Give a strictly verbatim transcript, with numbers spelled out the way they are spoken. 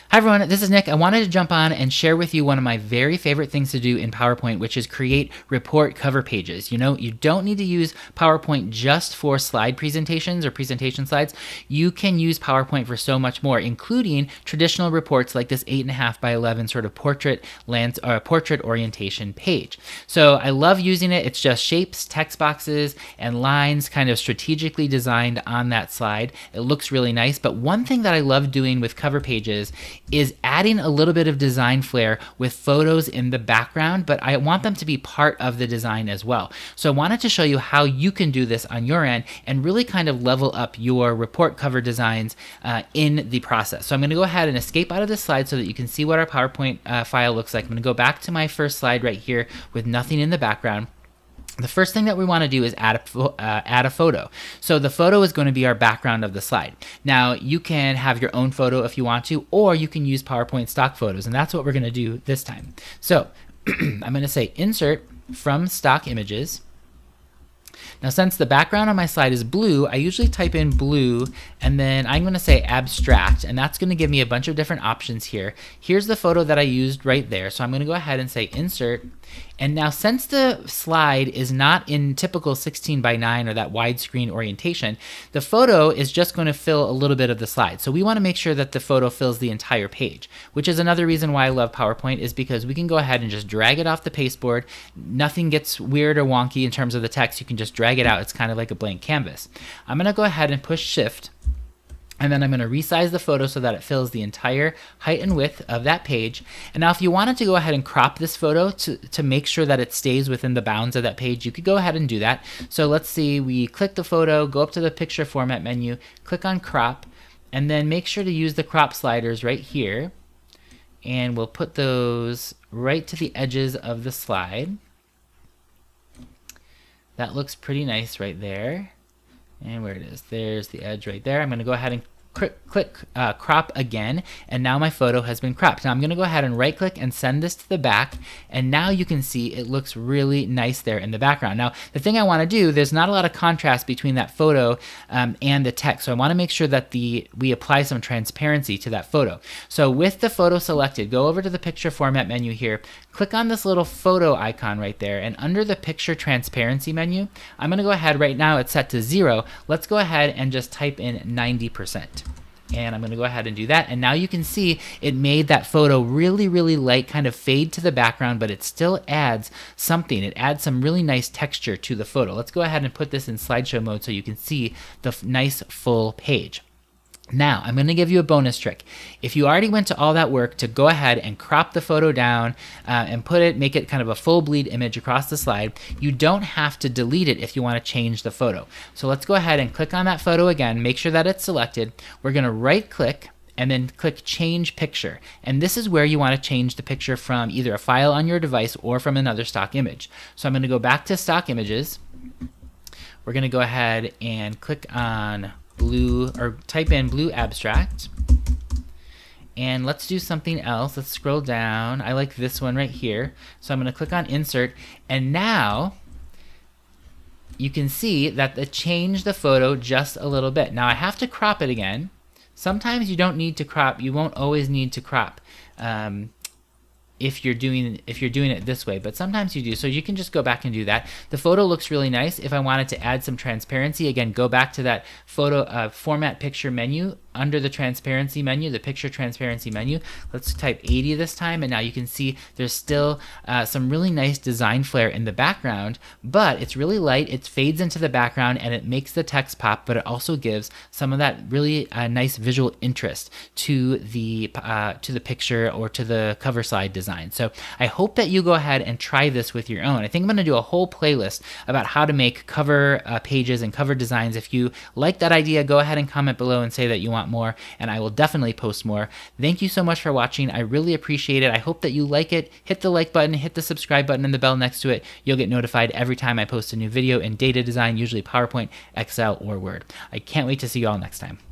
Hi everyone, this is Nick. I wanted to jump on and share with you one of my very favorite things to do in PowerPoint, which is create report cover pages. You know, you don't need to use PowerPoint just for slide presentations or presentation slides. You can use PowerPoint for so much more, including traditional reports like this eight and a half by eleven sort of portrait lands or portrait orientation page. So I love using it. It's just shapes, text boxes, and lines kind of strategically designed on that slide. It looks really nice. But one thing that I love doing with cover pages is adding a little bit of design flair with photos in the background, but I want them to be part of the design as well. So I wanted to show you how you can do this on your end and really kind of level up your report cover designs uh, in the process. So I'm going to go ahead and escape out of this slide so that you can see what our PowerPoint uh, file looks like. I'm going to go back to my first slide right here with nothing in the background. The first thing that we want to do is add a, uh, add a photo. So the photo is going to be our background of the slide. Now you can have your own photo if you want to, or you can use PowerPoint stock photos, and that's what we're going to do this time. So I'm going to say insert from stock images. Now since the background on my slide is blue, I usually type in blue and then I'm going to say abstract, and that's going to give me a bunch of different options here. Here's the photo that I used right there. So I'm going to go ahead and say insert. And now since the slide is not in typical sixteen by nine or that widescreen orientation, the photo is just going to fill a little bit of the slide. So we want to make sure that the photo fills the entire page, which is another reason why I love PowerPoint, is because we can go ahead and just drag it off the pasteboard. Nothing gets weird or wonky in terms of the text. You can just drag it out. It's kind of like a blank canvas. I'm going to go ahead and push shift. And then I'm going to resize the photo so that it fills the entire height and width of that page. And now if you wanted to go ahead and crop this photo to, to make sure that it stays within the bounds of that page, you could go ahead and do that. So let's see, we click the photo, go up to the picture format menu, click on crop, and then make sure to use the crop sliders right here. And we'll put those right to the edges of the slide. That looks pretty nice right there. And where it is, there's the edge right there. I'm going to go ahead and click, click uh, crop again, and now my photo has been cropped. Now I'm going to go ahead and right click and send this to the back, and now you can see it looks really nice there in the background. Now the thing I want to do, there's not a lot of contrast between that photo um, and the text, so I want to make sure that the we apply some transparency to that photo. So with the photo selected, go over to the picture format menu here, click on this little photo icon right there, and under the picture transparency menu, I'm going to go ahead, right now it's set to zero. Let's go ahead and just type in ninety percent. And I'm going to go ahead and do that. And now you can see it made that photo really, really light, kind of fade to the background, but it still adds something. It adds some really nice texture to the photo. Let's go ahead and put this in slideshow mode so you can see the nice full page. Now, I'm going to give you a bonus trick. If you already went to all that work to go ahead and crop the photo down uh, and put it, make it kind of a full bleed image across the slide, you don't have to delete it if you want to change the photo. So let's go ahead and click on that photo again, make sure that it's selected. We're going to right click and then click change picture. And this is where you want to change the picture from either a file on your device or from another stock image. So I'm going to go back to stock images. We're going to go ahead and click on blue, or type in blue abstract, and let's do something else. Let's scroll down. I like this one right here, so I'm going to click on insert, and now you can see that it changed the photo just a little bit. Now I have to crop it again. Sometimes you don't need to crop. You won't always need to crop um, if you're doing if you're doing it this way, but sometimes you do, so you can just go back and do that. The photo looks really nice. If I wanted to add some transparency, again, go back to that photo uh, format picture menu. Under the transparency menu, the picture transparency menu, let's type eighty this time, and now you can see there's still uh, some really nice design flair in the background, but it's really light, it fades into the background, and it makes the text pop, but it also gives some of that really uh, nice visual interest to the uh, to the picture or to the cover slide design. So I hope that you go ahead and try this with your own. I think I'm going to do a whole playlist about how to make cover uh, pages and cover designs. If you like that idea, go ahead and comment below and say that you want more, and I will definitely post more. Thank you so much for watching. I really appreciate it. I hope that you like it. Hit the like button, hit the subscribe button, and the bell next to it. You'll get notified every time I post a new video in data design, usually PowerPoint, Excel, or Word. I can't wait to see you all next time.